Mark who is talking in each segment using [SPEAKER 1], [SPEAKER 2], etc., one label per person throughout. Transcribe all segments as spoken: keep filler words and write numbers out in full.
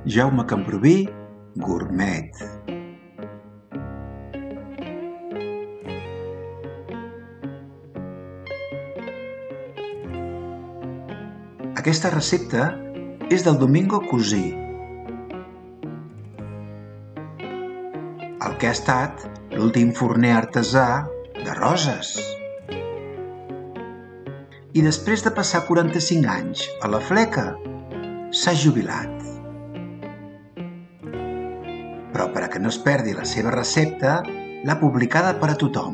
[SPEAKER 1] Jaume Camprubí, Gourmet. Aquesta recepta és del Domingo Cosí, el que ha estat l'últim forner artesà de Roses. I després de passar quaranta-cinc anys a la fleca, s'ha jubilat. Però per a que no es perdi la seva recepta, l'ha publicada per a tothom.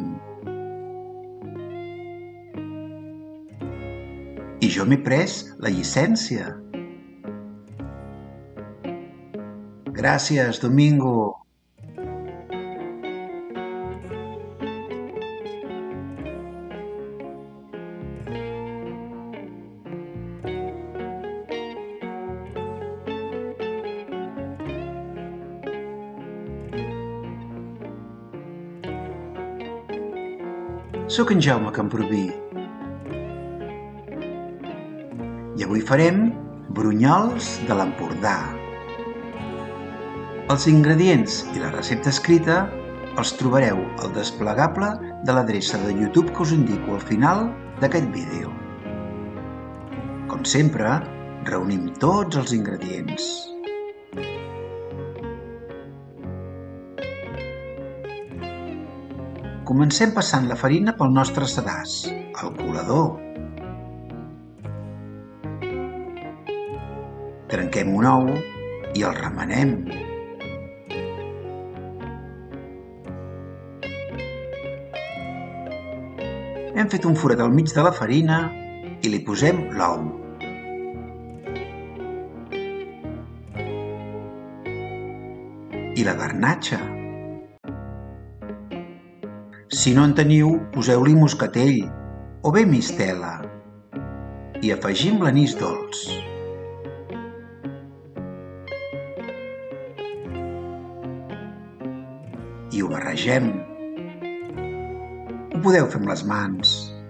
[SPEAKER 1] I jo m'he pres la llicència. Gràcies, Domingo. Soc en Jaume Camprubí i avui farem brunyols de l'Empordà. Els ingredients i la recepta escrita els trobareu al desplegable de l'adreça de YouTube que us indico al final d'aquest vídeo. Com sempre, reunim tots els ingredients. Comencem passant la farina pel nostre sedàs, el colador. Trenquem un ou i el remenem. Hem fet un forat al mig de la farina i li posem l'ou. I la garnatxa. Si no en teniu, poseu-li moscatell o bé mistela i afegim l'anís dolç. I ho barregem. Ho podeu fer amb les mans.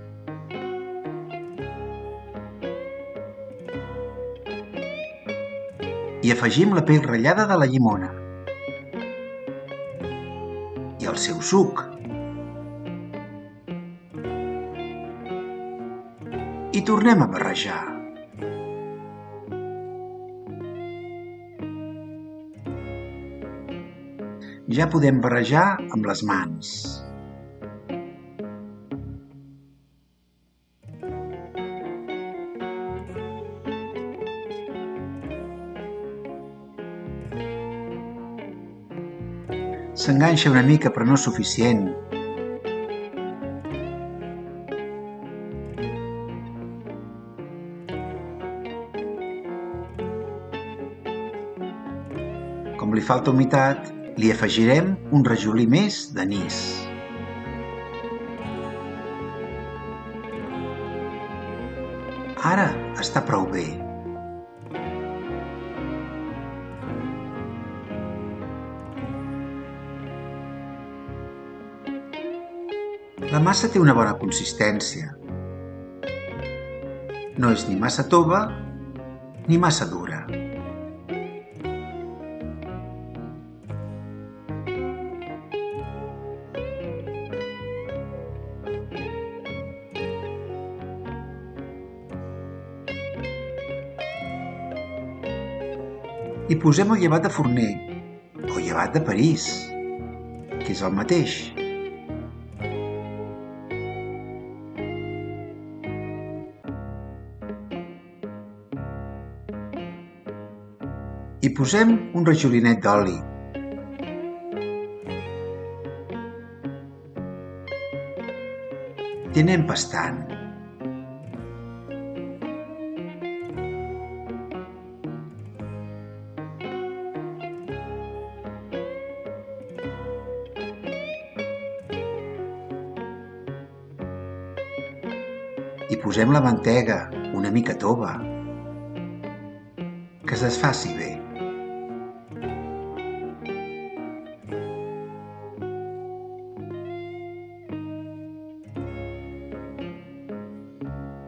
[SPEAKER 1] I afegim la pell ratllada de la llimona i el seu suc. I tornem a barrejar. Ja podem barrejar amb les mans. S'enganxa una mica però no suficient. Com li falta humitat, li afegirem un rajolí més d'anís. Ara està prou bé. La massa té una bona consistència. No és ni massa tova ni massa dura. I posem el llevat de forner o llevat de París, que és el mateix. I posem un rajolinet d'oli. I anem pastant. I posem la mantega, una mica tova, que es desfaci bé.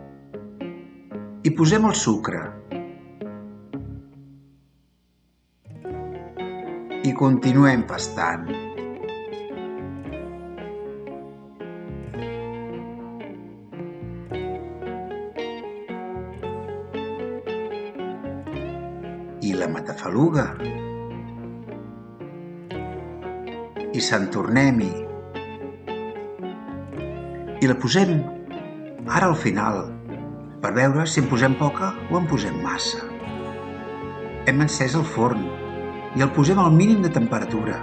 [SPEAKER 1] I posem el sucre. i continuem pastant. I la matafaluga. I Sant Tornem-hi. I la posem ara al final, per veure si en posem poca o en posem massa. Hem encès el forn i el posem al mínim de temperatura.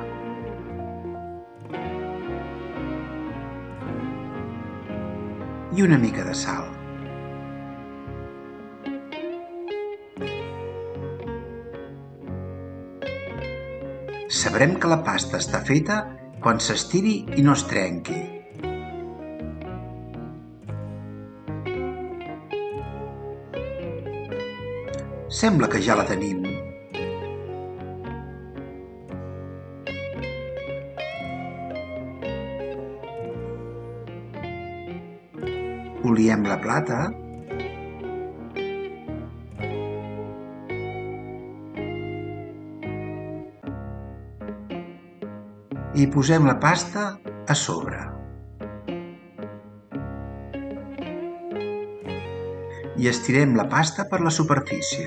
[SPEAKER 1] I una mica de sal. Sabrem que la pasta està feta quan s'estiri i no es trenqui. Sembla que ja la tenim. Oliem la plata. I posem la pasta a sobre. I estirem la pasta per la superfície.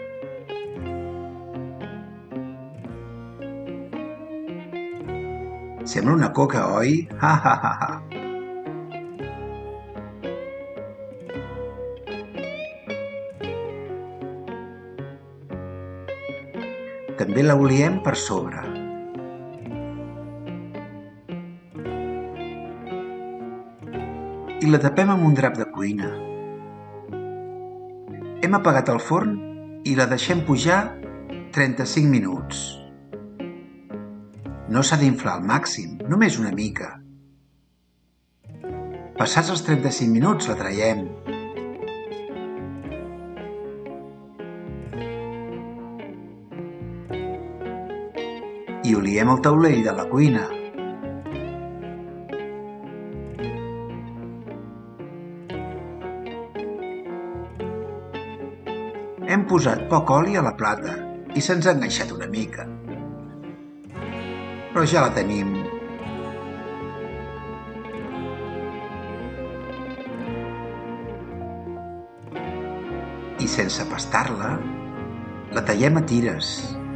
[SPEAKER 1] Sembla una coca, oi? Ha, ha, ha, ha. També la oliem per sobre. I la tapem amb un drap de cuina. Hem apagat el forn i la deixem pujar trenta-cinc minuts. No s'ha d'inflar al màxim, només una mica. Passats els trenta-cinc minuts la traiem. I oliem el taulell de la cuina. Hem posat poc oli a la plata i se'ns ha enganxat una mica. Però ja la tenim. I sense pastar-la, la tallem a tires.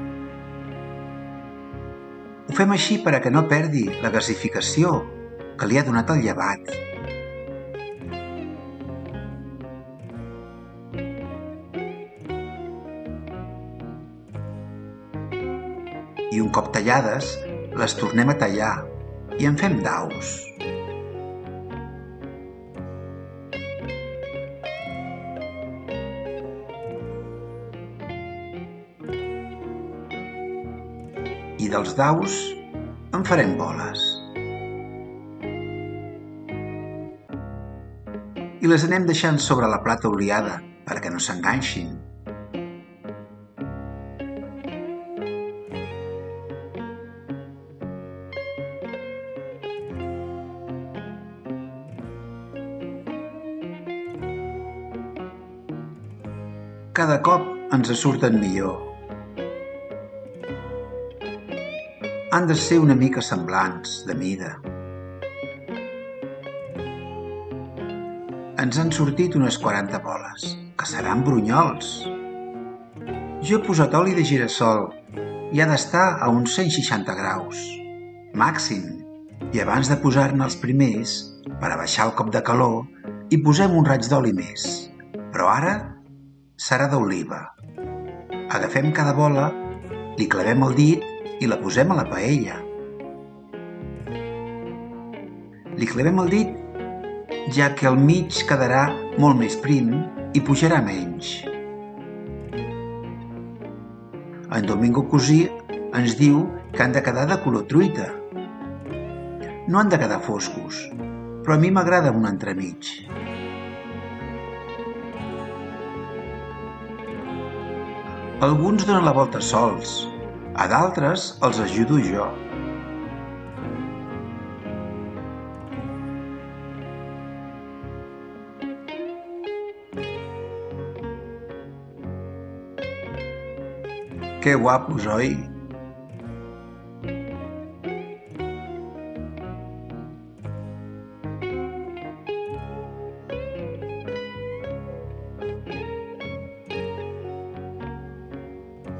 [SPEAKER 1] Ho fem així per a que no perdi la gasificació que li ha donat el llevat. I un cop tallades, les tornem a tallar i en fem daus. I dels daus en farem boles. I les anem deixant sobre la plata oliada perquè no s'enganxin. Cada cop ens surten millor. Han de ser una mica semblants, de mida. Ens han sortit unes quaranta boles, que seran brunyols. Jo he posat oli de gira-sol i ha d'estar a uns cent seixanta graus, màxim. I abans de posar-ne els primers, per a baixar el cop de calor, hi posem un raig d'oli més. Però ara serà d'oliva. Agafem cada bola, li clavem el dit i la posem a la paella. Li clavem el dit, ja que al mig quedarà molt més prim i pujarà menys. En Domingo Cosí ens diu que han de quedar de color truita. No han de quedar foscos, però a mi m'agrada un entremig. Alguns donen la volta sols, a d'altres els ajudo jo. Que guapos, oi?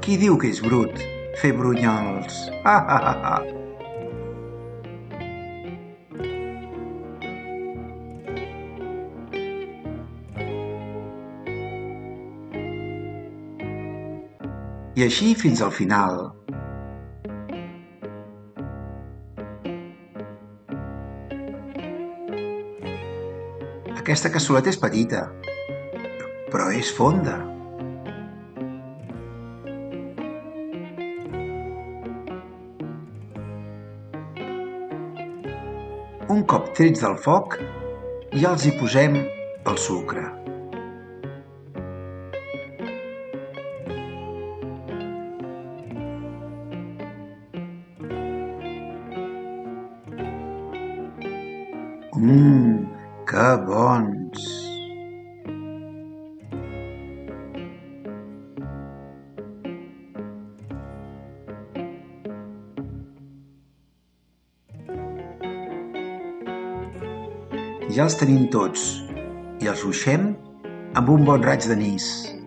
[SPEAKER 1] Qui diu que és brut fer brunyols? Ha, ha, ha, ha. I així fins al final. Aquesta cassoleta és petita, però és fonda. Un cop trets del foc, ja els hi posem el sucre. Mmm, que bons! Ja els tenim tots i els ruixem amb un bon raig d'anís.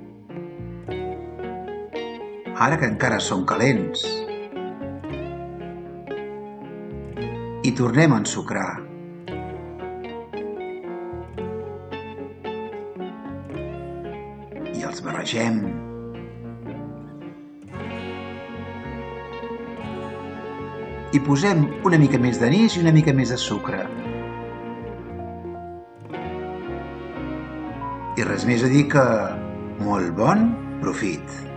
[SPEAKER 1] Ara que encara són calents. I tornem a ensucrar. I els barregem. I posem una mica més d'anís i una mica més de sucre. I res més a dir que molt bon profit!